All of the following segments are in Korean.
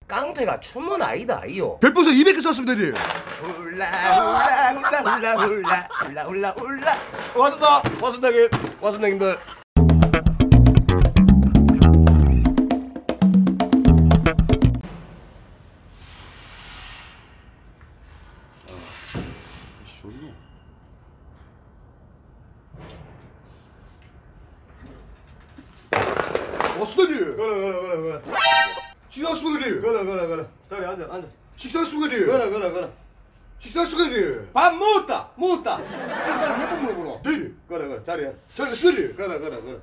깡패가 춤은 아니다 이요. 별풍선 200개 쐈습니다 형님. 훌라 훌라 훌라 훌라 훌라 훌라 훌라. 고맙습니다. 고맙습니다 형님. 고맙습니다 형님들. 수다님. 그래. 식사 수다님. 그래. 자리 앉아. 식사 수다님. 그래. 식사 수다님. 밥 먹었다. 식사를 몇 번 먹으러? 네. 그래. 자리에. 자리 수다님. 그래.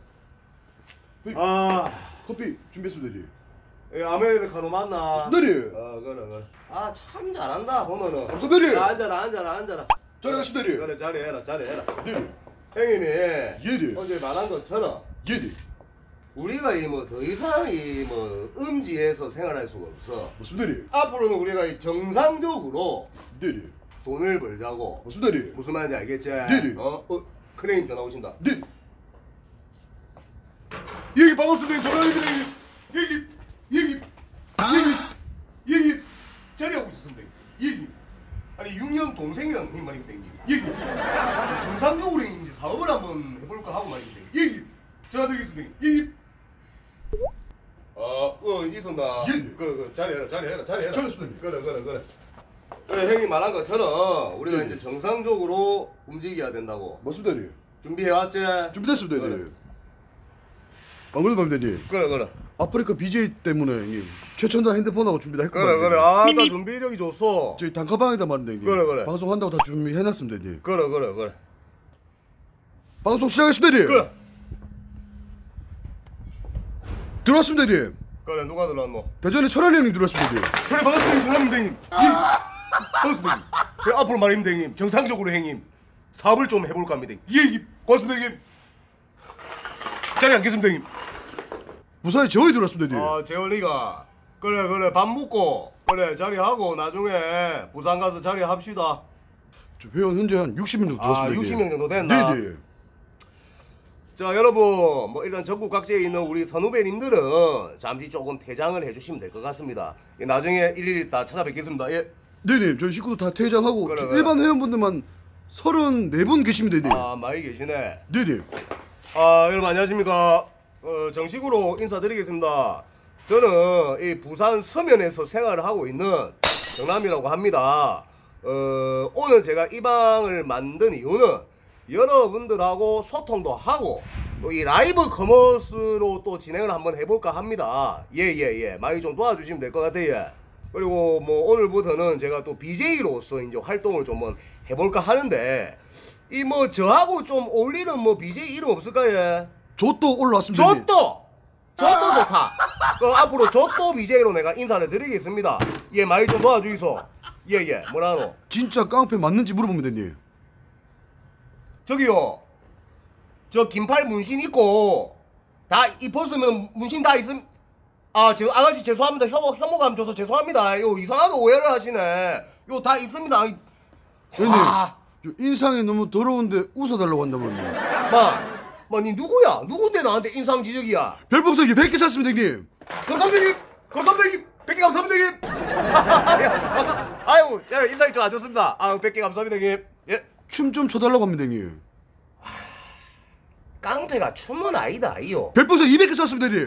아 커피 준비했습니다 형님. 아메리카노 맞나? 수다님. 그래. 참 잘한다 보면은. 감사합니다. 앉아라. 자리 가십니다 형님. 그래 자리해라. 네. 형님이 예. 어제 말한 것처럼 예. 우리가 더 이상 음지에서 생활할 수가 없어. 맞습니다 형님. 앞으로는 우리가 정상적으로 네. 돈을 벌자고. 맞습니다 형님. 무슨 말인지 알겠지? 네. 큰형님 전화 오신다. 네. 얘기 반갑습니다 전화드립니다 얘기 자리하고 있었습니다. 얘기. 아니 6년 동생이랑 이 말입니다. 얘기. 정상적으로 이제 사업을 한번 해볼까 하고 말입니다. 얘기. 전화 드리겠습니다. 얘기. 있었나? 예. 그래. 자리해라. 잘했습니다. 그래 형님 말한 것처럼 우리가 예. 이제 정상적으로 움직여야 된다고. 맞습니다 형님. 준비해왔지? 준비됐습니다 그래. 형님. 안 그래도 말입니다 형님. 그래. 아프리카 BJ 때문에 형님 최첨단 핸드폰하고 준비 다 했고 그래. 다 준비력이 좋소. 저희 단카방에다 말입니다 형님. 그래. 방송한다고 다 준비해놨습니다 형님. 그래. 방송 시작했습니다 형님. 그래. 들어왔습니다 형님. 그래 누가 들어왔노? 대전에 철환 형님 들어왔습니다 형님. 저래 반갑습니다 전화입니다 형님. 반갑습니다 형님. 앞으로 말입니다 형님. 정상적으로 형님 사업을 좀 해볼까 합니다. 예. 고맙습니다 형님. 자리 앉겠습니다 형님. 부산에 재원이 들어왔습니다 형님. 재원이가 그래 밥 먹고 그래 자리하고 나중에 부산 가서 자리합시다. 저 회원 현재 한 60명 정도 들어왔습니다. 60명 정도 됐나? 네네. 자 여러분 일단 전국 각지에 있는 우리 선후배님들은 잠시 조금 퇴장을 해주시면 될 것 같습니다. 나중에 일일이 다 찾아뵙겠습니다. 예. 네네. 저희 식구도 다 퇴장하고 그래. 일반 회원분들만 34분 계십니다 형님. 많이 계시네. 네네. 여러분 안녕하십니까. 정식으로 인사드리겠습니다. 저는 이 부산 서면에서 생활을 하고 있는 정남이라고 합니다. 오늘 제가 이 방을 만든 이유는 여러분들하고 소통도 하고 또 이 라이브 커머스로 또 진행을 한번 해볼까 합니다. 예. 많이 좀 도와주시면 될 것 같아요. 그리고 오늘부터는 제가 또 BJ로서 이제 활동을 좀 해볼까 하는데 저하고 좀 어울리는 BJ 이름 없을까요? 조또 올라왔습니다. 조또 좋다. 앞으로 조또 BJ로 내가 인사를 드리겠습니다. 예, 많이 좀 도와주이소. 예. 뭐라노? 진짜 깡패 맞는지 물어봅니다 형님. 저기요. 저 긴팔 문신 있고 다 입었으면 문신 다 있음. 저 아가씨 죄송합니다. 혐오감 줘서 죄송합니다. 요 이상하게 오해를 하시네. 요 다 있습니다. 형님. 인상이 너무 더러운데 웃어달라고 한단 말이에요. 니 누구야? 누군데 나한테 인상 지적이야? 별풍선 100개 샀습니다 형님. 감사합니다. 100개 감사합니다. 아유, 인상이 좀 안 좋습니다. 100개 감사합니다. 예. 춤 좀 춰달라고 합니다 형님. 깡패가 춤은 아니다 이요. 별풍선 200개 샀습니다 형님.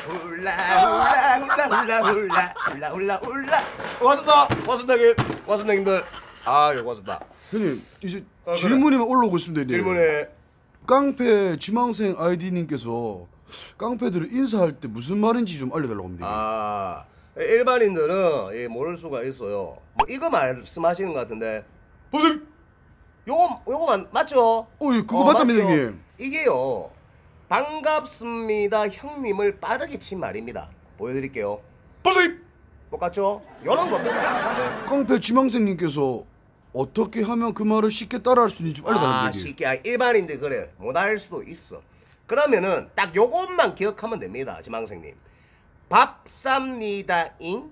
훌라. 고맙습니다 형님들. 고맙습니다. 형님 이제 질문이만 올라오고 있습니다 형님. 질문에 깡패 지망생 아이디님께서 깡패들을 인사할 때 무슨 말인지 좀 알려달라고 합니다. 일반인들은 모를 수가 있어요. 이거 말씀하시는 것 같은데. 선생님. 요거 맞죠? 예, 그거 맞답니다 맞죠? 형님. 이게요. 반갑습니다 형님을 빠르게 친 말입니다. 보여드릴게요. 선생님. 똑같죠? 요런 겁니다. 깡패 지망생님께서 어떻게 하면 그 말을 쉽게 따라할 수 있는지 좀 알려달라고 합니다. 쉽게. 일반인들 그래 못할 수도 있어. 그러면은 딱 요것만 기억하면 됩니다. 지망생님. 밥 쌉니다잉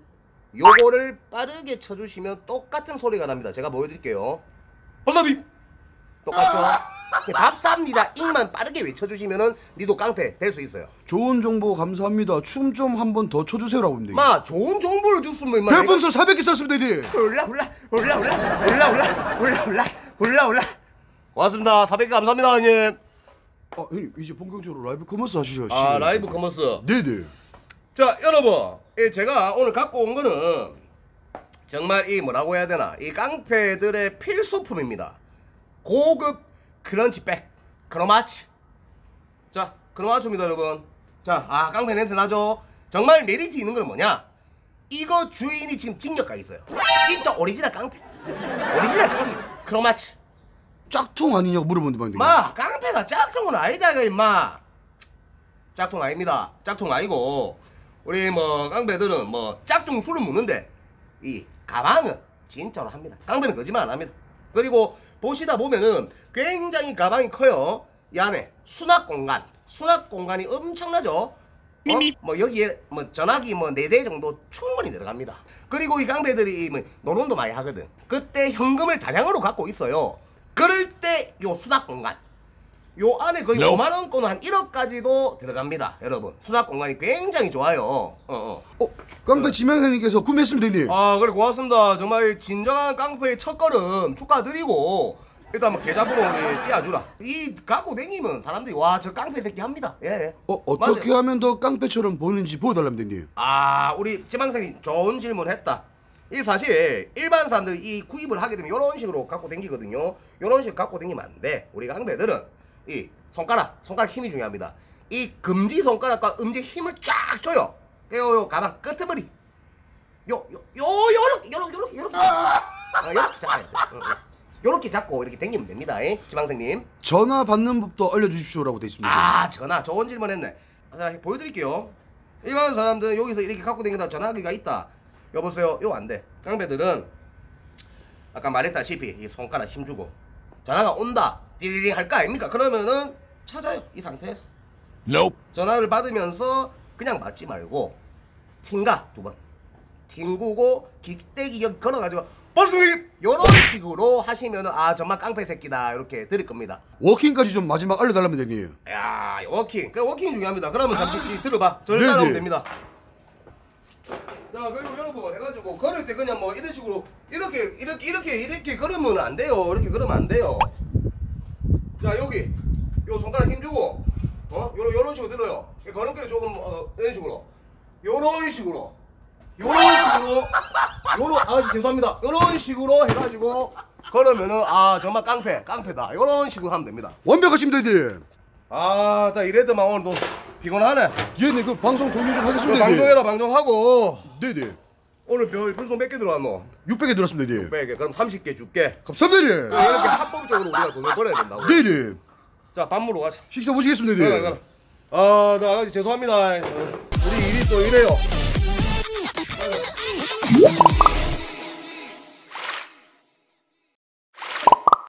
요거를 빠르게 쳐주시면 똑같은 소리가 납니다. 제가 보여드릴게요. 선생님. 똑같죠? 밥 삽니다 ing만 빠르게 외쳐주시면은 니도 깡패 될 수 있어요. 좋은 정보 감사합니다. 춤 좀 한 번 더 쳐주세요라고 합니다. 마 좋은 정보를 줬으면 임마 별풍선 400개 썼습니다, 이디. 올라 고맙습니다. 400개 감사합니다 형님. 아, 형님 이제 본격적으로 라이브 커머스 하시죠. 아 라이브 커머스. 네네. 자 여러분 제가 오늘 갖고 온 거는 정말 이 뭐라고 해야 되나 이 깡패들의 필수품입니다. 고급 크런치백 크로마치. 자 크로마치입니다 여러분. 자 깡패 냄새 나죠. 정말 메리트 있는 건 뭐냐, 이거 주인이 지금 징역가 있어요. 진짜 오리지널 깡패 크로마치. 짝퉁 아니냐고 물어보는데 방금. 마 깡패가 짝퉁은 아니다 이거 임마. 짝퉁 아닙니다. 짝퉁 아니고 우리 뭐 깡패들은 뭐 짝퉁 술을 묻는데 이 가방은 진짜로 합니다. 깡패는 거짓말 안 합니다. 그리고 보시다 보면은 굉장히 가방이 커요. 이 안에 수납 공간이 엄청나죠. 뭐 여기에 뭐 전화기 뭐 4대 정도 충분히 들어갑니다. 그리고 이 깡패들이 뭐 노름도 많이 하거든. 그때 현금을 다량으로 갖고 있어요. 그럴 때 요 수납 공간 요 안에 거의 5만원권 한 1억까지도 들어갑니다. 여러분 수납 공간이 굉장히 좋아요. 깡패 지명생님께서 구매했습니다, 형님. 아 그래 고맙습니다. 정말 진정한 깡패의 첫걸음 축하드리고 일단 뭐 계좌번호 띄워주라. 이 갖고 다니면 사람들이 와 저 깡패 새끼 합니다. 예. 어떻게 맞아요. 하면 더 깡패처럼 보이는지 보여달랍니다, 형님. 아 우리 지망생이 좋은 질문 했다. 이 사실 일반 사람들이 이 구입을 하게 되면 이런 식으로 갖고 다니거든요. 이런 식으로 갖고 다니면 안 돼. 우리 깡패들은 이 손가락 힘이 중요합니다. 이 금지 손가락과 음지 힘을 쫙 줘요. 요 가방 끄트머리 요렇게 잡아야 돼. 요렇게 잡고 이렇게 당기면 됩니다. 지망생님 전화 받는 법도 알려주십시오라고 돼 있습니다. 아 전화 좋은 질문 했네. 자 보여드릴게요. 일반 사람들은 여기서 이렇게 갖고 다니다 전화기가 있다. 여보세요. 요 안 돼. 깡패들은 아까 말했다시피 이 손가락 힘주고 전화가 온다 띠리링 할 거 아닙니까? 그러면은 찾아요. 이 상태에서 전화를 받으면서 그냥 받지 말고 튕가 2번 튕구고 기대기 여기 걸어가지고 버스님 요런 식으로 하시면은 아 정말 깡패 새끼다 이렇게 드릴 겁니다. 워킹까지 좀 마지막 알려달랍니다, 형님. 야 워킹 워킹 중요합니다. 그러면 잠시 들어봐. 저를 따라오면 됩니다. 자 그리고 여러분 해가지고 걸을 때 그냥 뭐 이런 식으로 이렇게 걸으면 안 돼요. 이렇게 걸으면 안 돼요. 자 여기 요 손가락 힘주고 요런 식으로 들어요. 걸음걸이 조금 이런 식으로 아저씨 죄송합니다. 요런 식으로 해가지고 걸으면은 아 정말 깡패다 요런 식으로 하면 됩니다. 완벽하십니다, 형님. 아 나 이래도만 오늘도 피곤하네. 예, 그 방송 종료 좀 하겠습니다, 방송해라 방송하고. 네네. 오늘 별풍선 몇 개 들어왔노? 600개 들었습니다, 형님. 600개. 그럼 30개 줄게. 감사합니다, 이렇게 합법적으로 우리가 돈을 벌어야 된다고. 네네. 자, 밥 먹으러 가자. 식사 보시겠습니다, 형님. 나 아가씨 죄송합니다. 우리 일이 또 이래요.